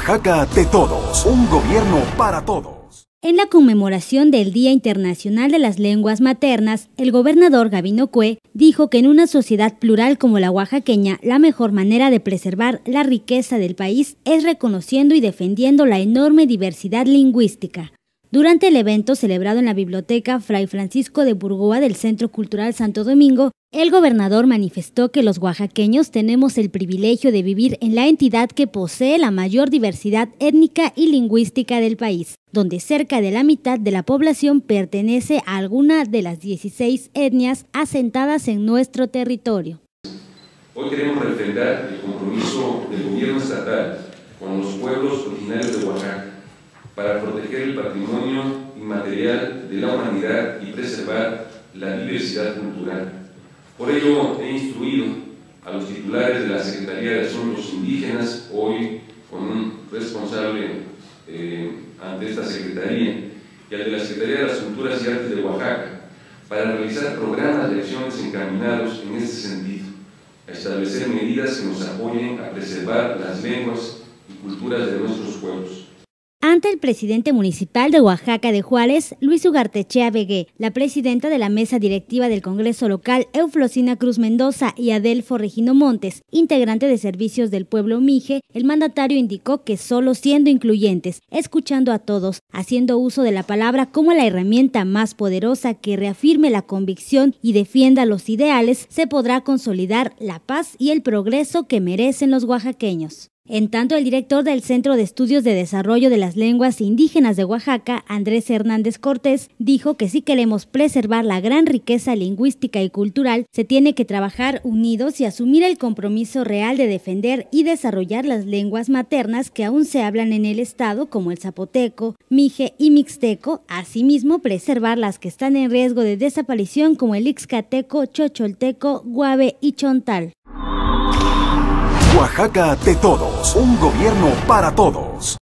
Oaxaca de todos, un gobierno para todos. En la conmemoración del Día Internacional de las Lenguas Maternas, el gobernador Gabino Cue dijo que en una sociedad plural como la oaxaqueña, la mejor manera de preservar la riqueza del país es reconociendo y defendiendo la enorme diversidad lingüística. Durante el evento celebrado en la Biblioteca Fray Francisco de Burgoa del Centro Cultural Santo Domingo, el gobernador manifestó que los oaxaqueños tenemos el privilegio de vivir en la entidad que posee la mayor diversidad étnica y lingüística del país, donde cerca de la mitad de la población pertenece a alguna de las 16 etnias asentadas en nuestro territorio. Hoy queremos refrendar el compromiso del gobierno estatal con los pueblos originarios de Oaxaca para proteger el patrimonio inmaterial de la humanidad y preservar la diversidad cultural. Por ello, he instruido a los titulares de la Secretaría de Asuntos Indígenas, hoy con un responsable ante esta Secretaría, y al de la Secretaría de las Culturas y Artes de Oaxaca, para realizar programas de acciones encaminados en este sentido, a establecer medidas que nos apoyen a preservar las lenguas y culturas de nuestros pueblos. Ante el presidente municipal de Oaxaca de Juárez, Luis Ugartechea Vegué, la presidenta de la mesa directiva del Congreso local, Euflosina Cruz Mendoza, y Adelfo Regino Montes, integrante de Servicios del Pueblo Mije, el mandatario indicó que solo siendo incluyentes, escuchando a todos, haciendo uso de la palabra como la herramienta más poderosa que reafirme la convicción y defienda los ideales, se podrá consolidar la paz y el progreso que merecen los oaxaqueños. En tanto, el director del Centro de Estudios de Desarrollo de las Lenguas Indígenas de Oaxaca, Andrés Hernández Cortés, dijo que si queremos preservar la gran riqueza lingüística y cultural, se tiene que trabajar unidos y asumir el compromiso real de defender y desarrollar las lenguas maternas que aún se hablan en el estado, como el zapoteco, mije y mixteco, asimismo preservar las que están en riesgo de desaparición como el ixcateco, chocholteco, guave y chontal. Oaxaca de todos, un gobierno para todos.